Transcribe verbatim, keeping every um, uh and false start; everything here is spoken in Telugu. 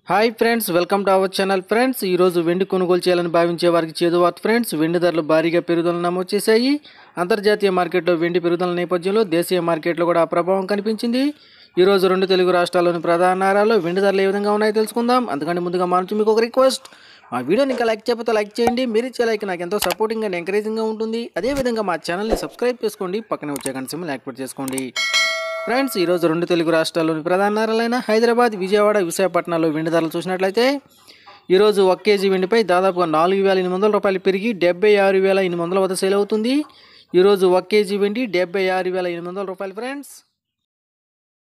Hi friends, welcome to our channel. Friends, ఈరోజు వెండి కొనుగోలు చేయాలని భావించే వారికి చేదువార్త. ఫ్రెండ్స్, వెండి ధరలు భారీగా పెరుగుదల నమోదు చేశాయి. అంతర్జాతీయ మార్కెట్లో వెండి పెరుగుదల నేపథ్యంలో దేశీయ మార్కెట్లో కూడా ఆ ప్రభావం కనిపించింది. ఈరోజు రెండు తెలుగు రాష్ట్రాల్లోని ప్రధాన నగరాల్లో వెండి ధరలు ఏ విధంగా ఉన్నాయో తెలుసుకుందాం. అందుకని ముందుగా మా నుంచి మీకు ఒక రిక్వెస్ట్, మా వీడియోని ఇంకా లైక్ చేయకపోతే లైక్ చేయండి. మీరు ఇచ్చే లైక్ నాకు ఎంతో సపోర్టింగ్ అండ్ ఎంకరేజింగ్గా ఉంటుంది. అదేవిధంగా మా ఛానల్ని సబ్స్క్రైబ్ చేసుకోండి, పక్కనే వచ్చే గంట సింబల్ యాక్టివేట్ చేసుకోండి. ఫ్రెండ్స్, ఈరోజు రెండు తెలుగు రాష్ట్రాల్లోని ప్రధాన నగరాలైన హైదరాబాద్, విజయవాడ, విశాఖపట్నంలో వెండి ధరలు చూసినట్లయితే ఈరోజు ఒక కేజీ వెండిపై దాదాపుగా నాలుగు వేల ఎనిమిది వందల రూపాయలు పెరిగి డెబ్బై ఆరు వేల ఎనిమిది వందల వద్ద సేల్ అవుతుంది. ఈరోజు ఒక కేజీ వెండి డెబ్బై ఆరు వేల ఎనిమిది వందల రూపాయలు. ఫ్రెండ్స్.